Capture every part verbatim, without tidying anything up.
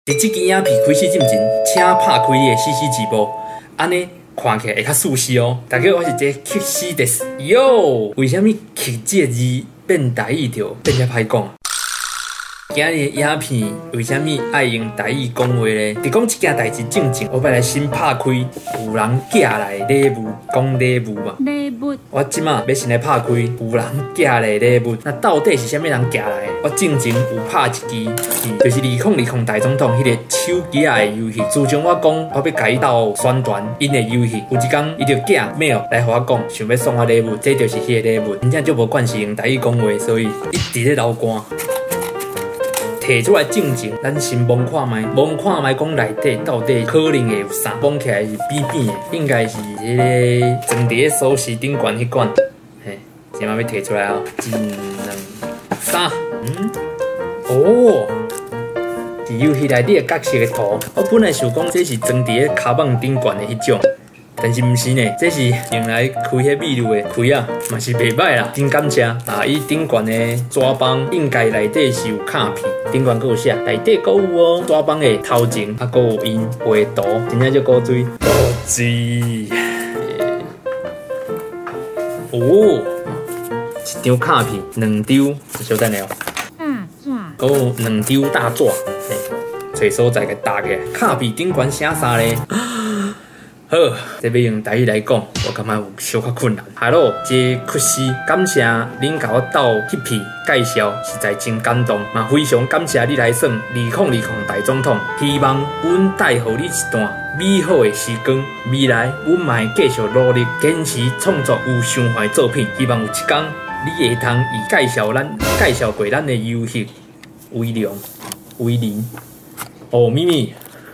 伫即支影片开始进前，请拍开你的 C C 直播，安尼看起来会较舒适哦。大家我是这克西的哟，为什么克这个字变台语着变遮歹讲？今日影片为什么爱用台语讲话呢？伫讲一件代志正经，我要来先拍开有人寄来礼物，讲礼物嘛。 礼物。 我即马要先来拍开有人寄来礼物，那到底是啥物人寄来的？我正前有拍一支，就是二零二零大总统迄个手机仔的游戏。自从我讲我要甲伊斗宣传因的游戏，有一天伊就寄 mail 来互我讲，想要送我礼物，这就是迄个礼物。真正就无惯势用台语讲话，所以一直咧流汗。摕出来正经，咱先摸看卖，摸看卖讲内底到底可能会有啥？摸起来是扁扁的，应该是迄个装伫锁匙顶管迄管。嘿，即马要摕出来啊！一、两、三，嗯，哦，是游戏内底的角色的图。我本来想讲这是装伫咧卡棒顶管的迄种。但是毋是呢，这是用来开迄秘鲁的开啊，嘛是袂歹啦，真感谢啊！伊顶悬的纸包应该内底是有卡片，顶悬佫有写，内底佫有哦，纸包的头前啊佫有因画图，真正就古锥，古锥。哦，一张卡片，两张，稍等下哦。 大纸。 佫有两张大纸，嘿，找所在给搭起来。卡片顶悬写啥咧？好，这要用台语来讲，我感觉有小可困难。Hello， 这屈西，感谢恁甲我斗翕片介绍，实在真感动，嘛非常感谢你来选二零二零大总统。希望阮带予你一段美好的时光，未来阮嘛会继续努力，坚持创作有想法的作品。希望有一天你会通以介绍咱介绍过咱的游戏为荣为荣。哦，咪咪。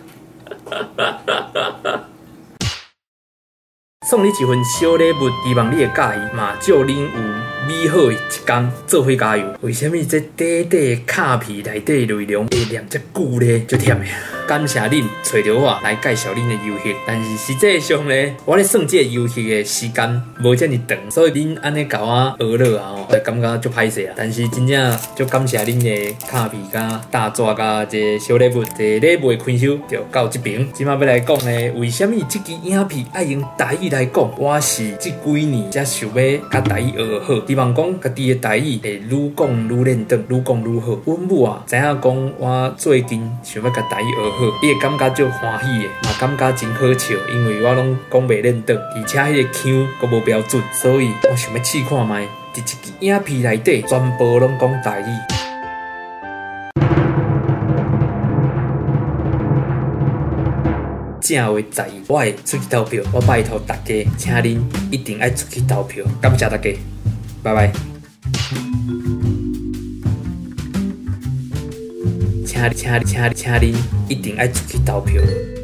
送你一份小礼物，希望你会介意，嘛祝恁有美好的一天，做伙加油。为什么这短短的卡片内底内容会念遮久呢？足忝的。感谢恁找到我来介绍恁的游戏，但是实际上呢，我咧算这个游戏的时间无遮尔长，所以恁安尼甲我学落啊，我感觉足歹势啊。但是真正足感谢恁的卡片、甲大纸、甲这小礼物，这礼物的开收就到这边。今麦要来讲呢，为什么这支影片爱用台语来讲？我是这几年才想要甲台语学好，希望讲家己的台语会愈讲愈练得，愈讲愈好。阮母啊，知影讲我最近想要甲台语学。伊会感觉足欢喜的，嘛感觉真好笑，因为我拢讲袂认得，而且迄个腔阁无标准，所以我想要试看卖，伫一支影片内底全部拢讲台语。正月十一，我会出去投票，我拜托大家，请恁一定爱出去投票，感谢大家，拜拜。请请请请恁一定爱出去投票。